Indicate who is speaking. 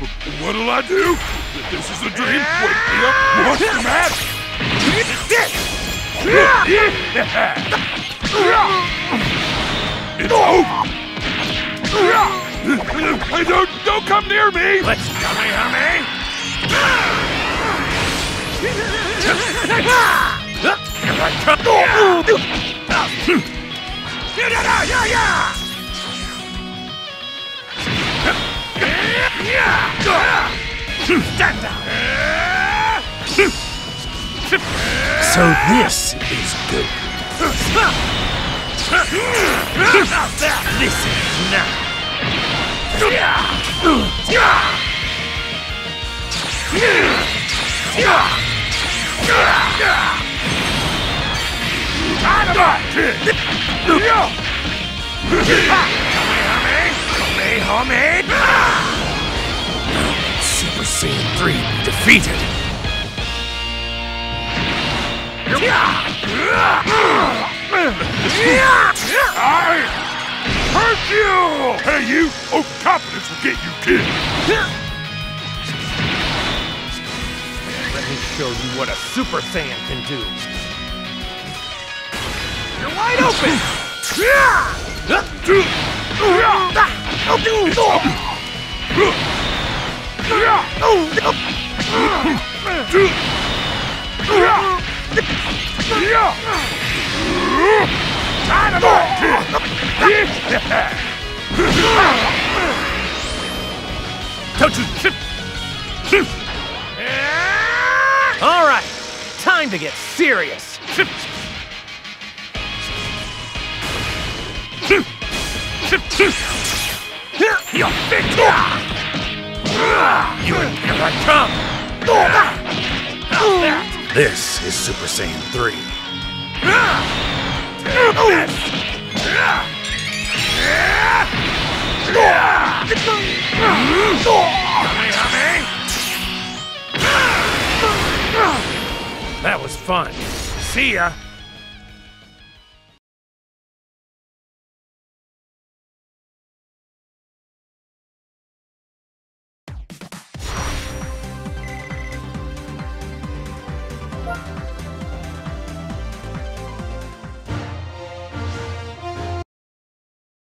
Speaker 1: What'll I do? This is a dream. Wake me up. What's the matter? It's over. Hey, don't come near me.
Speaker 2: Let's Kamehameha! Here I come! Stand down! So this is good. This is now. Super Saiyan 3 defeated.
Speaker 1: Hercule! Hey, you! Overconfidence will get you killed.
Speaker 2: Let me show you what a Super Saiyan can do. You're wide open! Don't you... All right, time to get serious. You're big. You here I come. How's that?
Speaker 1: This is Super Saiyan 3.
Speaker 2: That was fun. See ya.